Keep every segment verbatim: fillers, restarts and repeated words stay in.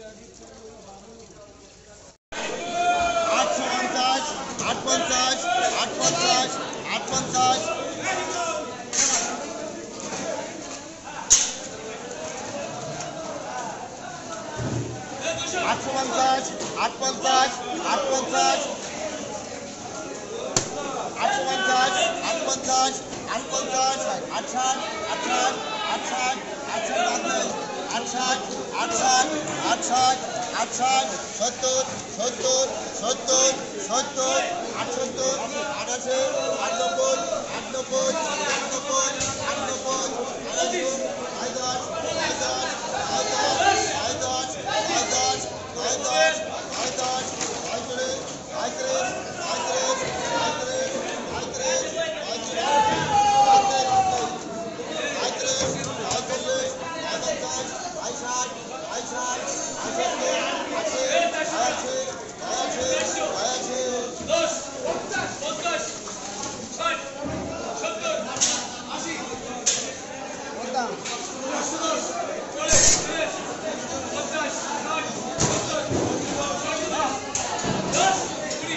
আটশো পঞ্চাশ, আট পঞ্চাশ, আট পঞ্চাশ, আট পঞ্চাশ, আটশো পঞ্চাশ, আট পঞ্চাশ, আট পঞ্চাশ, আটশো পঞ্চাশ, আট পঞ্চাশ, আট পঞ্চাশ, আটষাট, আটষাট, আটষাট, আটষাট, আটষাট, আটষাট, আটষাট, আটষাট, সত্তর, সত্তর, সত্তর, সত্তর, আটসত্তর, আটাশি, আটানব্বই, আটানব্বই, আটানব্বই, আটানব্বই, আড়াইশো, আড়াই দশ, আড়াই দশ, আড়াই দশ, আড়াই দশ, আড়াই দশ, আড়াই দশ, আড়াই দশ, আড়াইত্রিশ, আড়াইত্রিশ, আড়াইত্রিশ, আড়াইত্রিশ, আড়াইত্রিশ, আড়াইত্রিশ, আড়াইচল্লিশ, আড়াইপঞ্চাশ, আড়াইষাট, আড়াইষাট, আড়াইসত্তর, আশি, আশি, আশি, আশি, দশ, পঞ্চাশ, ষাট, সত্তর, আশি, একশো দশ, চল্লিশ, পঞ্চাশ, ষাট, সত্তর, দশ, কুড়ি,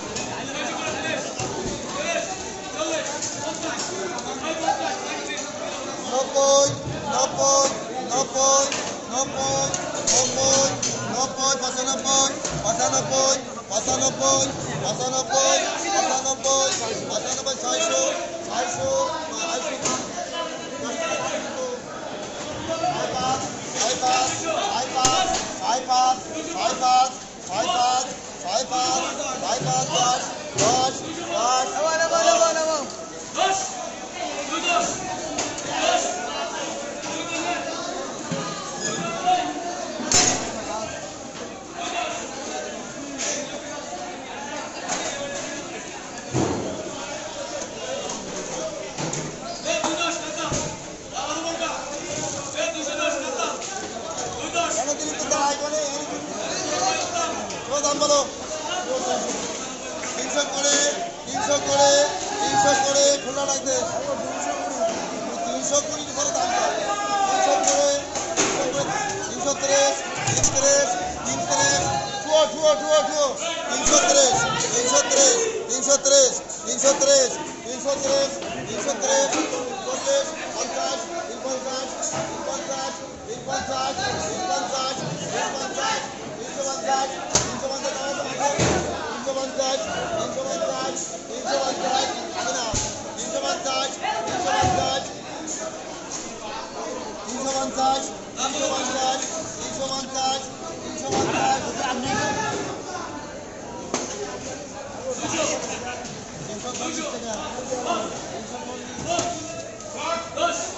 নব্বই, নব্বই, নব্বই, নব্বই, নব্বই, নব্বই, পঁচানব্বই, পঁচানব্বই, পঁচানব্বই, পঁচানব্বই, পঁচানব্বই, পঁচানব্বই, ছয়শো, ছয়শো, ছয়শো, ছয় পাঁচ, ছয় পাঁচ, ছয় পাঁচ, ছয় পাঁচ, ছয় পাঁচ, ছয় পাঁচ, ছয় পাঁচ, ছয় পাঁচ, দশ, দশ, দশ, দশ, দশ, তিনশো করে, তিনশো করে, তিনশো করে খোলা রাখতে তিনশো কুড়ি করে দাম তিনশো করে, তিনশো ত্রিশ, তিনত্রিশ, তিনত্রিশ, টুয়ো টুয়ো টুয়ো টুয়ো তিনশো ত্রিশ, তিনশো ত্রিশ, তিনশো ত্রিশ, তিনশো ত্রিশ, তিনশো ত্রিশ, তিনশো ত্রিশ, চল্লিশ, পঞ্চাশ, তিন পঞ্চাশ, তিন পঞ্চাশ, তিন পঞ্চাশ, তিন পঞ্চাশ, তিন পঞ্চাশ, তিনশো পঞ্চাশ, তিনশো পঞ্চাশ, তিনশো পঞ্চাশ, তিনশো পঞ্চাশ, তিনশো পঞ্চাশ, তিনশো পঞ্চাশ, তিনশো পঞ্চাশ, তিনশো পঞ্চাশ, তিনশো পঞ্চাশ, তিনশো পঞ্চাশ, তিনশো পঞ্চাশ, তিনশো চল্লিশ টাকা, তিনশো চল্লিশ,